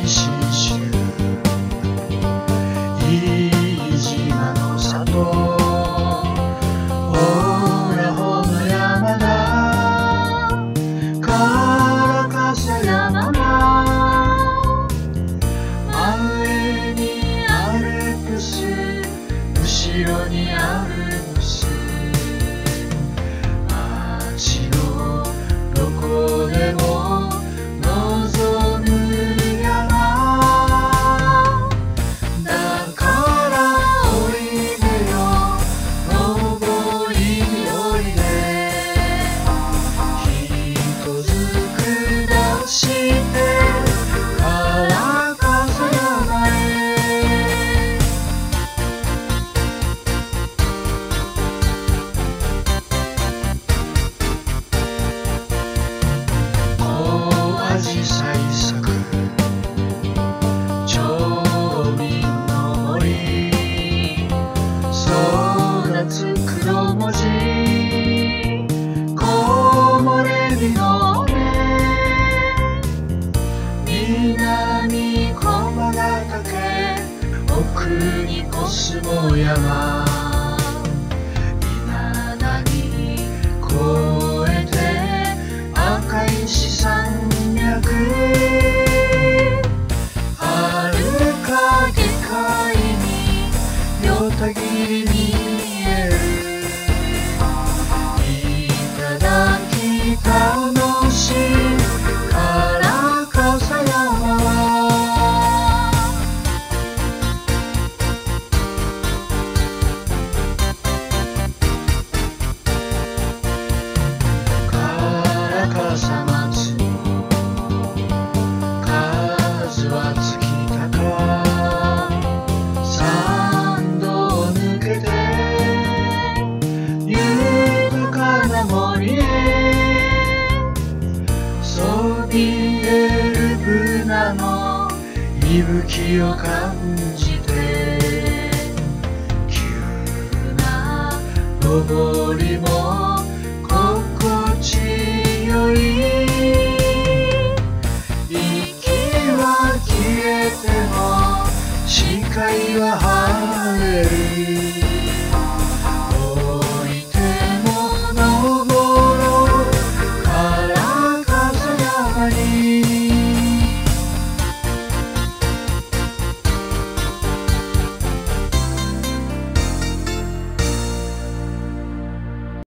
信州飯島の里オラホの山田から笠山が真上にアルプス後ろにアルプス街のどこでも望む山だからおいでよ登り降りで人づく出してから笠山へアジサイ咲く町民の森育つ黒文字木漏れ日の目南駒ヶ岳奥にコスモ山稲谷越えて赤石山脈はるか下界に夜たぎり見える頂楽しいから笠山はから笠松の数は尽きたか山道を抜けて豊かな森へそびえるブナの息吹を感じて急な登りも心地よい息は消えても視界は